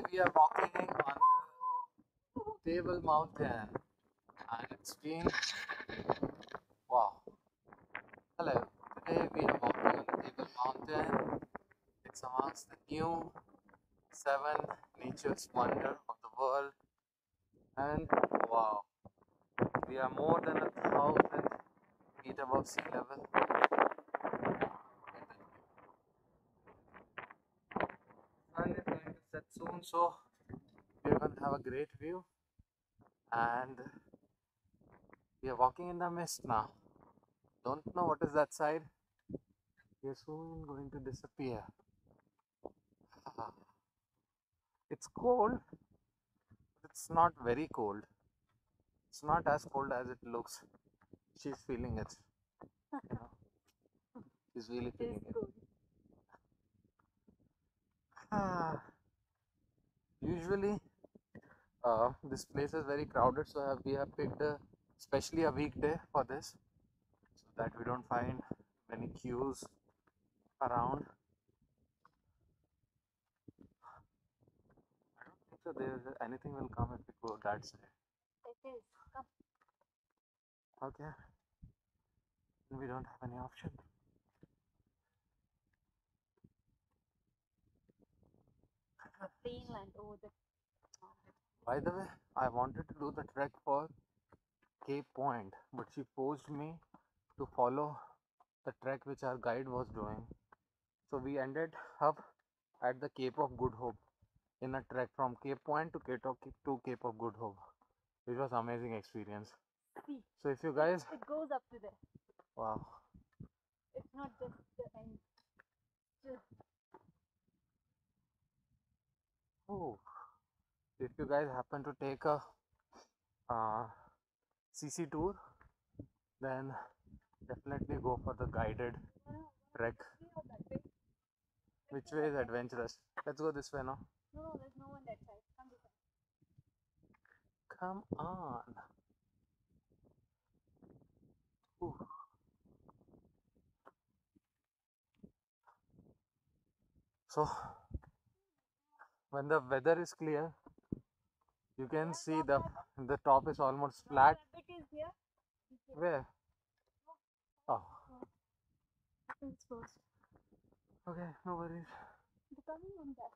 we are walking on the Table Mountain, and it's been wow. Hello, today we are walking on the Table Mountain. It's amongst the new 7 nature's wonder of the world, and wow, we are more than 1,000 feet above sea level. Sun is going to set soon, so we are going to have a great view, and we are walking in the mist now. Don't know what is that side. We are soon going to disappear. It's cold, but it's not very cold. It's not as cold as it looks. She's feeling it. You know, she's really feeling it. Usually, this place is very crowded, so we have picked especially a weekday for this, so that we don't find many queues around. I don't think so. There anything will come if we go that side. It is. Come. Okay, we don't have any option. Plain land over the mountain. By the way, I wanted to do the trek for Cape Point, but she forced me to follow the trek which our guide was doing. So we ended up at the Cape of Good Hope in a trek from Cape Point to Cape of Good Hope, which was amazing experience. See, So if you guys, it goes up to there. wow, It's not just the end. oh, if you guys happen to take a CC tour, then definitely go for the guided trek. Which way is adventurous? Let's go this way now. No, there's no one that side. Come this side. Come on. Ooh. So when the weather is clear, you can see the top is almost flat. Rabbit is here. Where? Oh, It's first. okay, no worries. They're coming on that.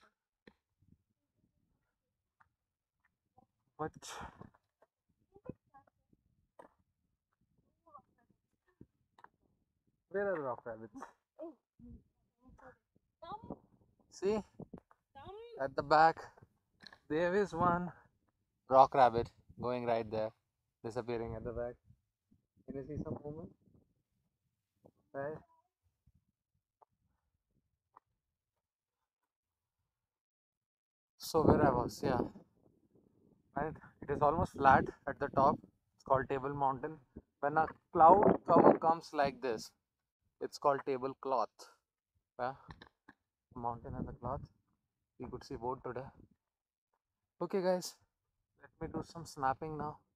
But where are the rock rabbits? Come. See, Come. at the back, there is one rock rabbit going right there, disappearing at the back. Can you see some movement? Right? So where I was, yeah. And it is almost flat at the top. It's called Table Mountain. When a cloud cover comes like this, it's called tablecloth. Yeah, mountain and the cloth. We could see both today. Okay, guys, let me do some snapping now.